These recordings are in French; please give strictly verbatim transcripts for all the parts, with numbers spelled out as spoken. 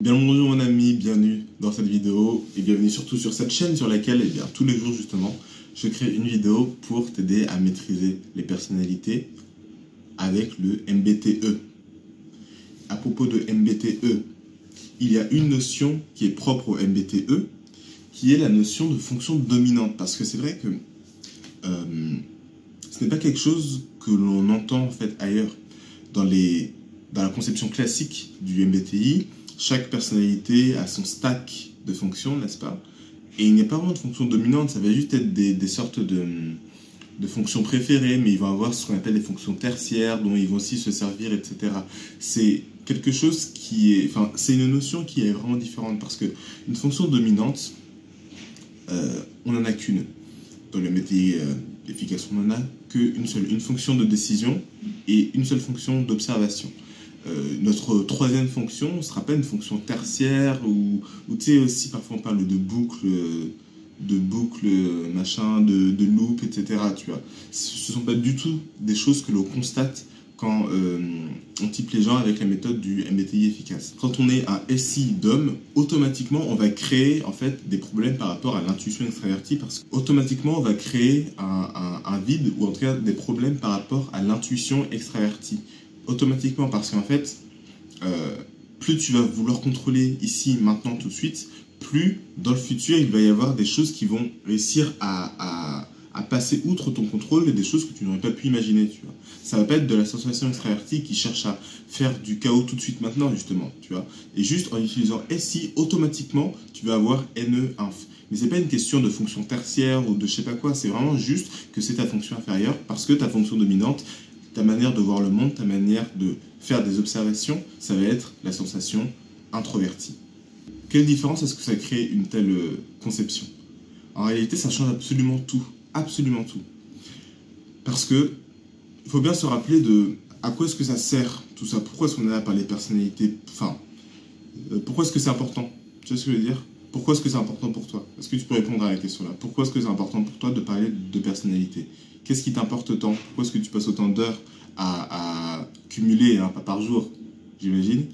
Bien le bonjour mon ami, bienvenue dans cette vidéo et bienvenue surtout sur cette chaîne sur laquelle eh bien, tous les jours justement je crée une vidéo pour t'aider à maîtriser les personnalités avec le M B T E. À propos de M B T E, il y a une notion qui est propre au M B T E qui est la notion de fonction dominante, parce que c'est vrai que euh, ce n'est pas quelque chose que l'on entend en fait ailleurs. Dans, les, dans la conception classique du M B T I, chaque personnalité a son stack de fonctions, n'est-ce pas? Et il n'y a pas vraiment de fonction dominante, ça va juste être des, des sortes de, de fonctions préférées, mais ils vont avoir ce qu'on appelle des fonctions tertiaires, dont ils vont aussi se servir, et cetera. C'est quelque chose qui est... Enfin, c'est une notion qui est vraiment différente, parce que une fonction dominante, euh, on n'en a qu'une. Dans le M B T I euh, efficace, on n'en a qu'une seule. Une fonction de décision et une seule fonction d'observation. Euh, notre troisième fonction ne sera pas une fonction tertiaire ou, ou tu sais aussi parfois on parle de boucle, de boucle, machin, de, de loop, et cetera. Tu vois. Ce ne sont pas du tout des choses que l'on constate quand euh, on type les gens avec la méthode du M B T I efficace. Quand on est un S I d'homme, automatiquement on va créer en fait des problèmes par rapport à l'intuition extravertie, parce qu'automatiquement on va créer un, un, un vide, ou en tout cas des problèmes par rapport à l'intuition extravertie. Automatiquement, parce qu'en fait, euh, plus tu vas vouloir contrôler ici, maintenant, tout de suite, plus dans le futur, il va y avoir des choses qui vont réussir à, à, à passer outre ton contrôle et des choses que tu n'aurais pas pu imaginer, tu vois. Ça va pas être de la sensation extravertie qui cherche à faire du chaos tout de suite maintenant, justement, tu vois. Et juste en utilisant S I, automatiquement, tu vas avoir N E inf. Mais c'est pas une question de fonction tertiaire ou de je sais pas quoi, c'est vraiment juste que c'est ta fonction inférieure, parce que ta fonction dominante, ta manière de voir le monde, ta manière de faire des observations, ça va être la sensation introvertie. Quelle différence est-ce que ça crée une telle euh, conception? En réalité, ça change absolument tout. Absolument tout. Parce que il faut bien se rappeler de à quoi est-ce que ça sert, tout ça. Pourquoi est-ce qu'on est là par les personnalités? Enfin, euh, pourquoi est-ce que c'est important? Tu vois ce que je veux dire? Pourquoi est-ce que c'est important pour toi? Est-ce que tu peux répondre à la question là? Pourquoi est-ce que c'est important pour toi de parler de personnalité? Qu'est-ce qui t'importe tant? Pourquoi est-ce que tu passes autant d'heures à, à cumuler, hein, pas par jour, j'imagine,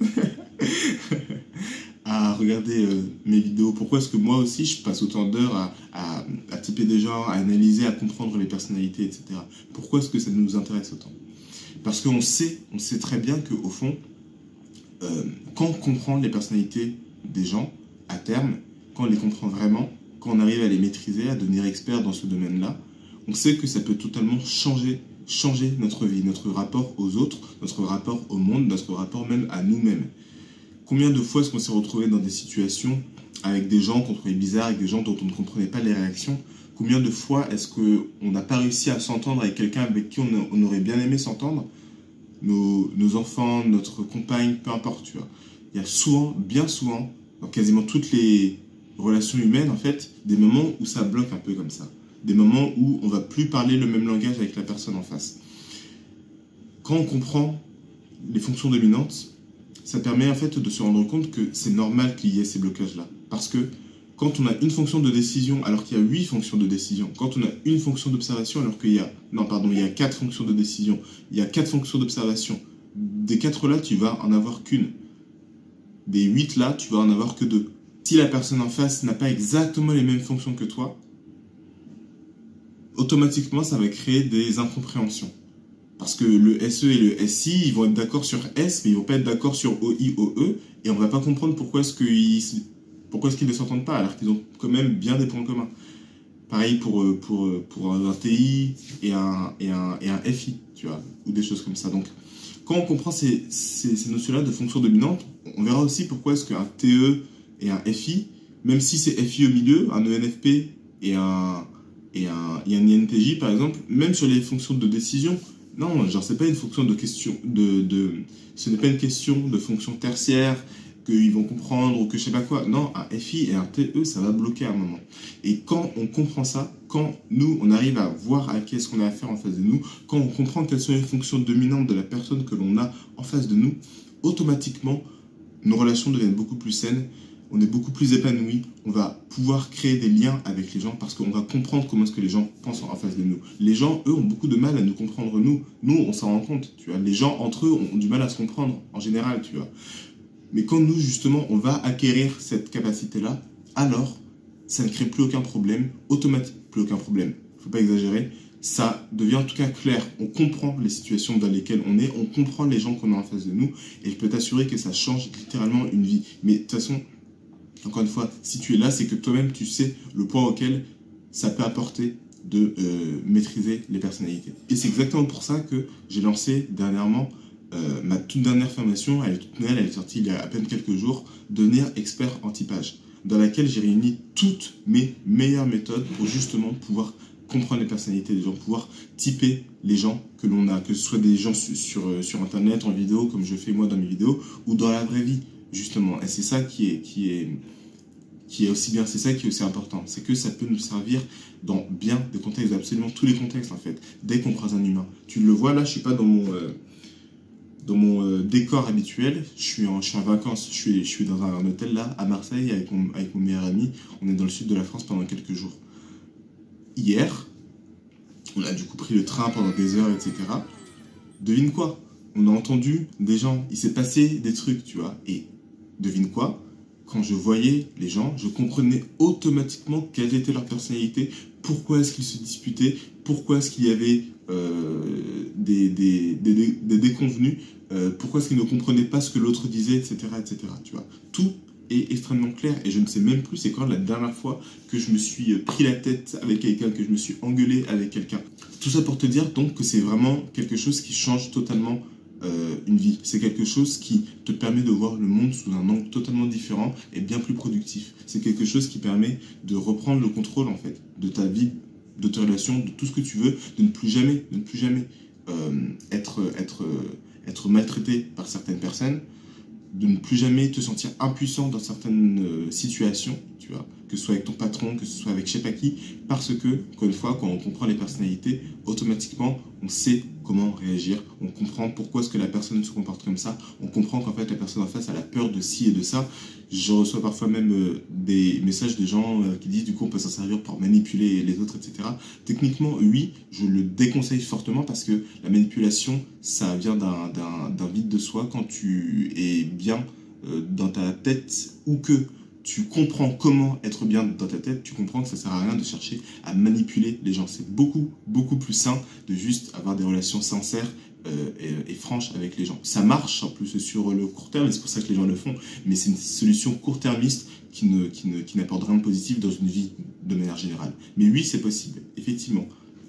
à regarder euh, mes vidéos? Pourquoi est-ce que moi aussi je passe autant d'heures à, à, à typer des gens, à analyser, à comprendre les personnalités, et cetera. Pourquoi est-ce que ça nous intéresse autant? Parce qu'on sait, on sait très bien qu'au fond, euh, quand on comprend les personnalités des gens, à terme, quand on les comprend vraiment, quand on arrive à les maîtriser, à devenir expert dans ce domaine-là, on sait que ça peut totalement changer, changer notre vie, notre rapport aux autres, notre rapport au monde, notre rapport même à nous-mêmes. Combien de fois est-ce qu'on s'est retrouvé dans des situations avec des gens qu'on trouvait bizarres, avec des gens dont on ne comprenait pas les réactions? Combien de fois est-ce qu'on n'a pas réussi à s'entendre avec quelqu'un avec qui on, on aurait bien aimé s'entendre? Nos, nos enfants, notre compagne, peu importe, tu vois. Il y a souvent, bien souvent, dans quasiment toutes les relations humaines, en fait, des moments où ça bloque un peu comme ça. Des moments où on ne va plus parler le même langage avec la personne en face. Quand on comprend les fonctions dominantes, ça permet en fait de se rendre compte que c'est normal qu'il y ait ces blocages-là. Parce que quand on a une fonction de décision alors qu'il y a huit fonctions de décision, quand on a une fonction d'observation alors qu'il y a... Non, pardon, il y a quatre fonctions de décision, il y a quatre fonctions d'observation. Des quatre là, tu vas en avoir qu'une. Des huit là, tu vas en avoir que deux. Si la personne en face n'a pas exactement les mêmes fonctions que toi, automatiquement, ça va créer des incompréhensions. Parce que le S E et le S I, ils vont être d'accord sur S, mais ils vont pas être d'accord sur O I, O E, et on va pas comprendre pourquoi est-ce qu'ils pourquoi est-ce qu'ils ne s'entendent pas, alors qu'ils ont quand même bien des points communs. Pareil pour, pour, pour un T I et un, et, un, et un F I, tu vois, ou des choses comme ça. Donc, quand on comprend ces, ces, ces notions-là de fonction dominante, on verra aussi pourquoi est-ce qu'un T E et un F I, même si c'est F I au milieu, un E N F P et un... et un, et un I N T J par exemple, même sur les fonctions de décision, non, genre c'est pas une fonction de question, de, de, ce n'est pas une question de fonction tertiaire qu'ils vont comprendre ou que je sais pas quoi. Non, un F I et un T E, ça va bloquer à un moment. Et quand on comprend ça, quand nous, on arrive à voir à qui est-ce qu'on a affaire en face de nous, quand on comprend quelles sont les fonctions dominantes de la personne que l'on a en face de nous, automatiquement, nos relations deviennent beaucoup plus saines, on est beaucoup plus épanoui, on va pouvoir créer des liens avec les gens parce qu'on va comprendre comment est-ce que les gens pensent en face de nous. Les gens, eux, ont beaucoup de mal à nous comprendre, nous. Nous, on s'en rend compte, tu vois. Les gens, entre eux, ont du mal à se comprendre, en général, tu vois. Mais quand nous, justement, on va acquérir cette capacité-là, alors, ça ne crée plus aucun problème, automatique, plus aucun problème, faut pas exagérer, ça devient en tout cas clair, on comprend les situations dans lesquelles on est, on comprend les gens qu'on a en face de nous, et je peux t'assurer que ça change littéralement une vie. Mais de toute façon, encore une fois, si tu es là, c'est que toi-même, tu sais le point auquel ça peut apporter de euh, maîtriser les personnalités. Et c'est exactement pour ça que j'ai lancé dernièrement euh, ma toute dernière formation, elle est toute nouvelle, elle est sortie il y a à peine quelques jours, devenir expert anti-page, dans laquelle j'ai réuni toutes mes meilleures méthodes pour justement pouvoir comprendre les personnalités des gens, pouvoir typer les gens que l'on a, que ce soit des gens sur, sur, sur internet, en vidéo, comme je fais moi dans mes vidéos, ou dans la vraie vie, justement. Et c'est ça qui est, qui est, qui est aussi bien, c'est ça qui est aussi important, c'est que ça peut nous servir dans bien des contextes, absolument tous les contextes en fait, dès qu'on croise un humain. Tu le vois là, je suis pas dans mon, euh, dans mon euh, décor habituel, je suis, en, je suis en vacances, je suis, je suis dans un, un hôtel là, à Marseille, avec mon, avec mon meilleur ami, on est dans le sud de la France pendant quelques jours. Hier, on a du coup pris le train pendant des heures, et cetera. Devine quoi? On a entendu des gens, il s'est passé des trucs, tu vois. Et devine quoi? Quand je voyais les gens, je comprenais automatiquement quelle était leur personnalité, pourquoi est-ce qu'ils se disputaient, pourquoi est-ce qu'il y avait euh, des, des, des, des, des déconvenus, euh, pourquoi est-ce qu'ils ne comprenaient pas ce que l'autre disait, et cetera, et cetera. Tu vois. Tout est extrêmement clair et je ne sais même plus c'est quand la dernière fois que je me suis pris la tête avec quelqu'un, que je me suis engueulé avec quelqu'un. Tout ça pour te dire donc que c'est vraiment quelque chose qui change totalement euh, une vie. C'est quelque chose qui te permet de voir le monde sous un angle totalement différent et bien plus productif. C'est quelque chose qui permet de reprendre le contrôle en fait de ta vie, de tes relations, de tout ce que tu veux, de ne plus jamais, de ne plus jamais euh, être, être, être maltraité par certaines personnes, de ne plus jamais te sentir impuissant dans certaines euh, situations, tu vois, que ce soit avec ton patron, que ce soit avec je sais pas qui, parce que, encore une fois, quand on comprend les personnalités, automatiquement, on sait comment réagir, on comprend pourquoi est-ce que la personne se comporte comme ça, on comprend qu'en fait, la personne en face, elle a peur de ci et de ça. Je reçois parfois même euh, des messages de gens euh, qui disent, du coup, on peut s'en servir pour manipuler les autres, et cetera. Techniquement, oui, je le déconseille fortement parce que la manipulation, ça vient d'un d'un d'un vide de soi quand tu es bien euh, dans ta tête ou que tu comprends comment être bien dans ta tête, tu comprends que ça sert à rien de chercher à manipuler les gens. C'est beaucoup, beaucoup plus sain de juste avoir des relations sincères euh, et, et franches avec les gens. Ça marche en plus sur le court terme et c'est pour ça que les gens le font, mais c'est une solution court-termiste qui ne, qui ne, qui n'apporte rien de positif dans une vie de manière générale. Mais oui, c'est possible, effectivement.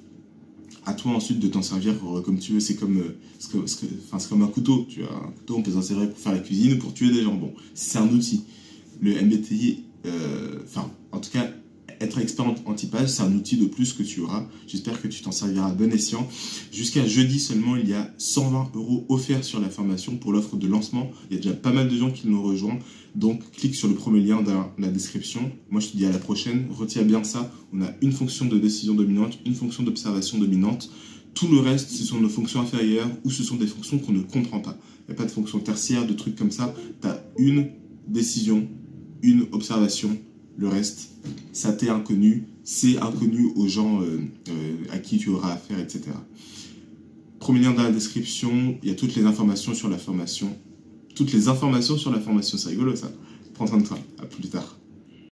À toi ensuite de t'en servir comme tu veux, c'est comme, euh, c'est comme, c'est comme un couteau, tu vois. Un couteau, on peut s'en servir pour faire la cuisine ou pour tuer des gens. Bon, c'est un outil. Le M B T I, euh, enfin, en tout cas, être expert anti-page, c'est un outil de plus que tu auras. J'espère que tu t'en serviras à bon escient. Jusqu'à jeudi seulement, il y a cent vingt euros offerts sur la formation pour l'offre de lancement. Il y a déjà pas mal de gens qui l'ont rejoint. Donc, clique sur le premier lien dans la description. Moi, je te dis à la prochaine. Retiens bien ça. On a une fonction de décision dominante, une fonction d'observation dominante. Tout le reste, ce sont nos fonctions inférieures ou ce sont des fonctions qu'on ne comprend pas. Il n'y a pas de fonction tertiaire, de trucs comme ça. Tu as une décision, une observation, le reste, ça t'est inconnu, c'est inconnu aux gens euh, euh, à qui tu auras affaire, et cetera. Premier lien dans la description, il y a toutes les informations sur la formation. Toutes les informations sur la formation, c'est rigolo ça. Prends soin de toi, à plus tard.